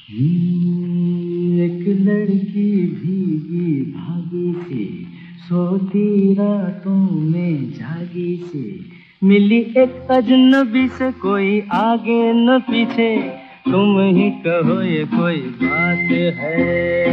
एक लड़की भीगी भागी सी, सोती रातों में जागी सी, मिली एक अजनबी से, कोई आगे न पीछे, तुम ही कहो ये कोई बात है।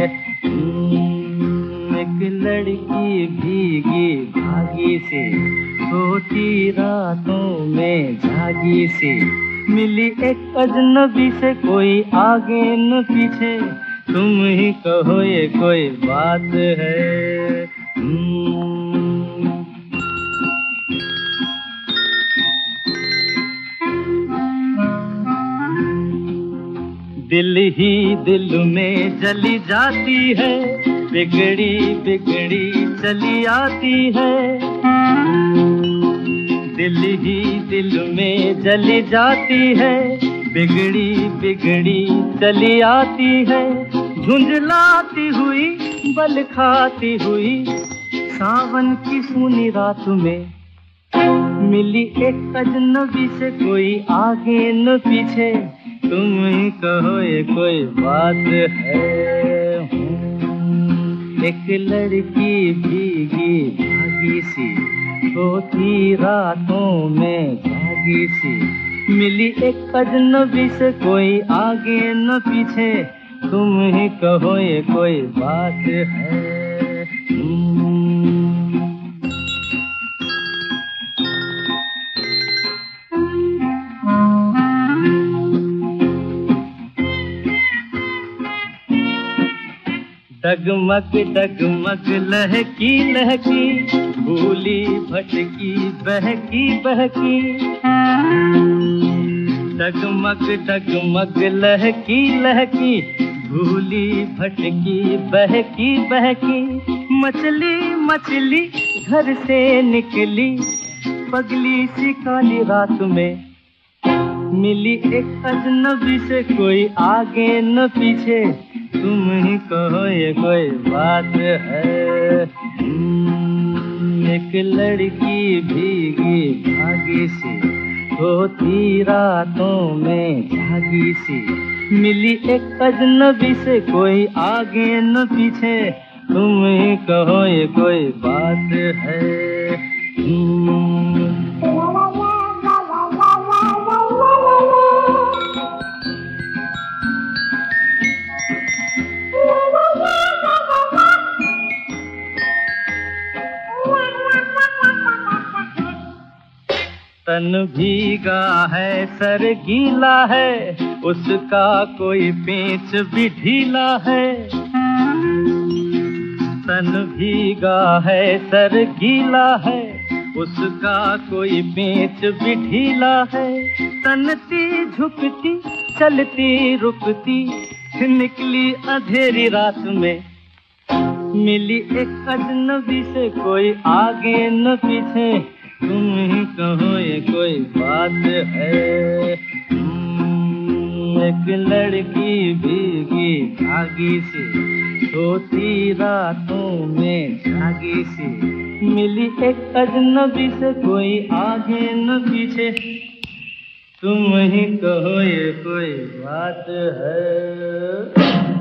एक लड़की भीगी भागी सी, सोती रातों में जागी सी, मिली एक अजनबी से, कोई आगे न पीछे, तुम ही कहो ये कोई बात है। दिल ही दिल में जली जाती है, बिगड़ी बिगड़ी चली आती है। दिल ही दिल में जली जाती है, बिगड़ी बिगड़ी चली आती है। झुंझलाती हुई बल खाती हुई, सावन की सूनी रात में, मिली एक अजनबी से, कोई आगे न पीछे, तुम ही कहो ये कोई बात है। एक लड़की भीगी भागी सी, सोती रातों में जागी सी, मिली एक अजनबी से, कोई आगे न पीछे, तुम ही कहो ये कोई बात है। डगमग डगमग लहकी लहकी, भूली भटकी बहकी बहकी। डगमग डगमग लहकी लहकी, भूली भटकी बहकी बहकी। मछली मछली घर से निकली, पगली सी काली रात में, मिली एक अजनबी से, कोई आगे न पीछे, तुम ही कहो ये कोई बात है। एक लड़की भीगी भागी सी, सोती रातों में जागी सी, मिली एक अजनबी से, कोई आगे न पीछे, तुम ही कहो ये कोई बात है। तन भीगा है सर गीला है, उसका कोई पेच भी ढीला है। तन भीगा है सर गीला है, उसका कोई पेच भी ढीला है। तनती झुकती चलती रुकती, निकली अंधेरी रात में, मिली एक अजनबी से, कोई आगे न पीछे, तुम ही कहो ये कोई बात है। एक लड़की भीगी भागी सी, सोती रातों में जागी सी, मिली एक अजनबी से, कोई आगे न पीछे, तुम ही कहो ये कोई बात है।